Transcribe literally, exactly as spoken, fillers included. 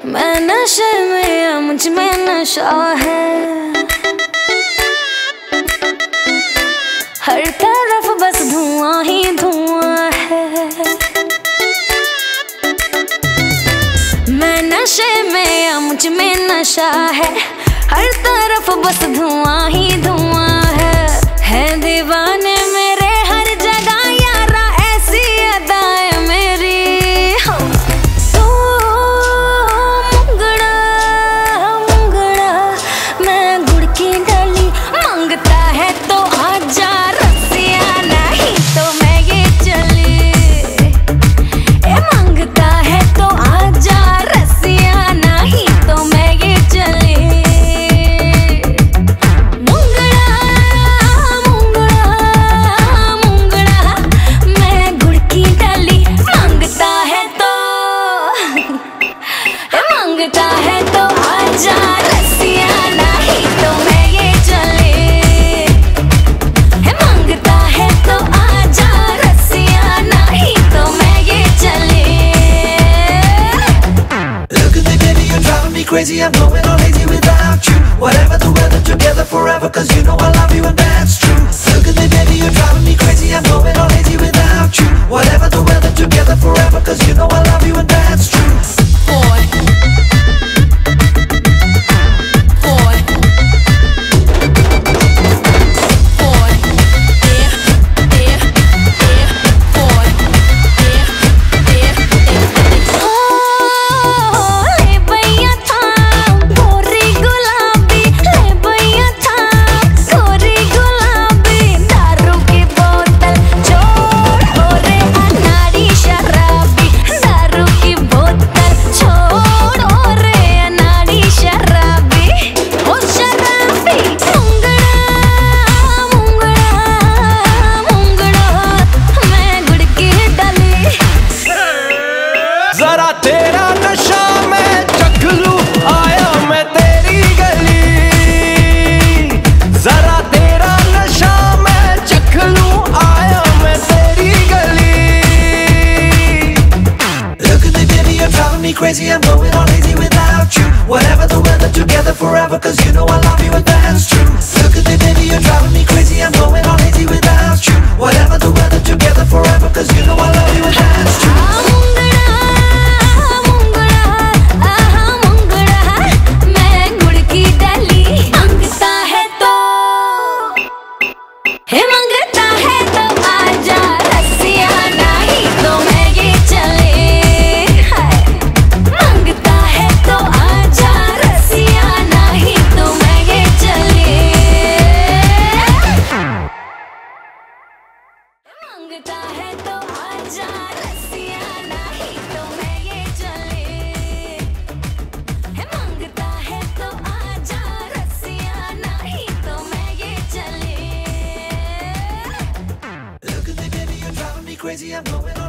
मैं नशे में या मुझ में नशा है, हर तरफ बस धुआं ही धुआं है। मैं नशे में या मुझ में नशा है, हर तरफ बस धुआं ही धुआं है। है दीवाने मेरे हर जगह यारा ऐसी अदाएं मेरी। हाँ। तो मुंगड़ा मुंगड़ा मैं गुड़ की डाली, मांगता है तो आजा रसिया, नहीं तो मैं ये चली। ए मांगता है तो आजा रसिया, नहीं तो मैं ये चली। Crazy, I'm going all lazy without you. Whatever the weather, together forever, cause you know I love you and that's true. Look at me baby, you're driving me crazy, I'm going all lazy without you. Whatever the weather, together forever, cause you know I love you and that's true. Boy. Crazy, I'm going all lazy without you. Whatever the weather, together forever, cause you know I love you and that's true. Look at me baby, you're driving me crazy, I'm going all lazy without you. Whatever the weather, together forever, cause you know I love you and that's true. Crazy, I'm going on.